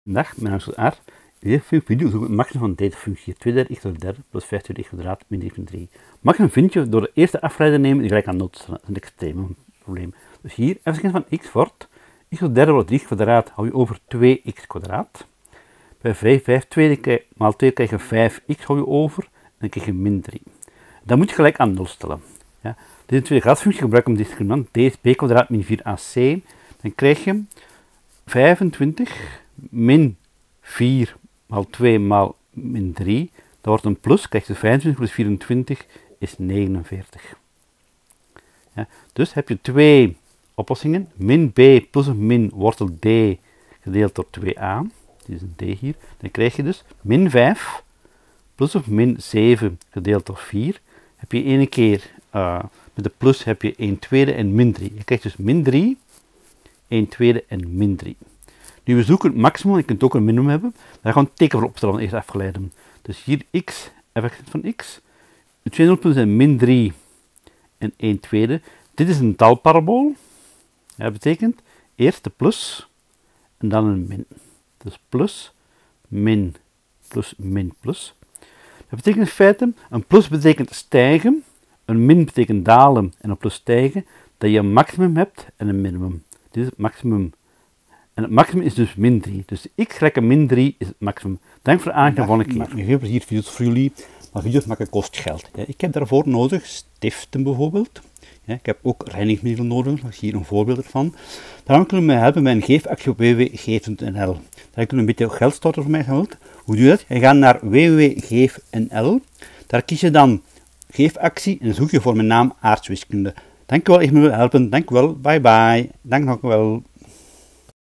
Dag, mijn naam is R. In deze video zoek ik het maximum van deze functie. 2 derde x door derde plus 5 tweede x kwadraat min 3,3. Maximum vind je door de eerste afleider te nemen die gelijk aan 0 te stellen. Dat is een extreem probleem. Dus hier, f van x wordt x door derde wordt 3 kwadraat, hou je over 2x kwadraat. Bij 5 tweede maal 2 krijg je 5x hou je over en dan krijg je min 3. Dan moet je gelijk aan 0 stellen. Ja. Deze tweede graadsfunctie gebruiken om discriminant dsb kwadraat min 4ac. Dan krijg je 25 min 4 maal 2 maal min 3, dat wordt een plus, krijg je 25 plus 24 is 49. Ja, dus heb je twee oplossingen, min b plus of min wortel d gedeeld door 2a, dit is een d hier, dan krijg je dus min 5 plus of min 7 gedeeld door 4, heb je ene keer met de plus heb je 1 tweede en min 3, je krijgt dus min 3, 1 tweede en min 3. Nu we zoeken het maximum, je kunt ook een minimum hebben, daar gaan we een teken voor opstellen, eerst afgeleiden. Dus hier x, f van x, de twee nulpunten zijn min 3 en 1 tweede. Dit is een talparabool, dat betekent eerst de plus en dan een min. Dus plus, min, plus, min, plus. Dat betekent in feite, een plus betekent stijgen, een min betekent dalen en een plus stijgen, dat je een maximum hebt en een minimum. Dit is het maximum. En het maximum is dus min 3. Dus x gelijk aan min 3 is het maximum. Dank voor het aankijken van volgende keer. Heel plezier video's voor jullie, maar video's maken kost geld. Ja, ik heb daarvoor nodig stiften bijvoorbeeld. Ja, ik heb ook reinigingsmiddelen nodig, dat is hier een voorbeeld ervan. Daarom kunnen we mij helpen bij een geefactie op www.geef.nl. Daar kun je een beetje geld storten voor mij. Hoe doe je dat? Je gaat naar www.geef.nl. Daar kies je dan geefactie en dan zoek je voor mijn naam aardrijkswiskunde. Dank u wel, ik wil helpen. Dank u wel. Bye bye. Dank nog wel.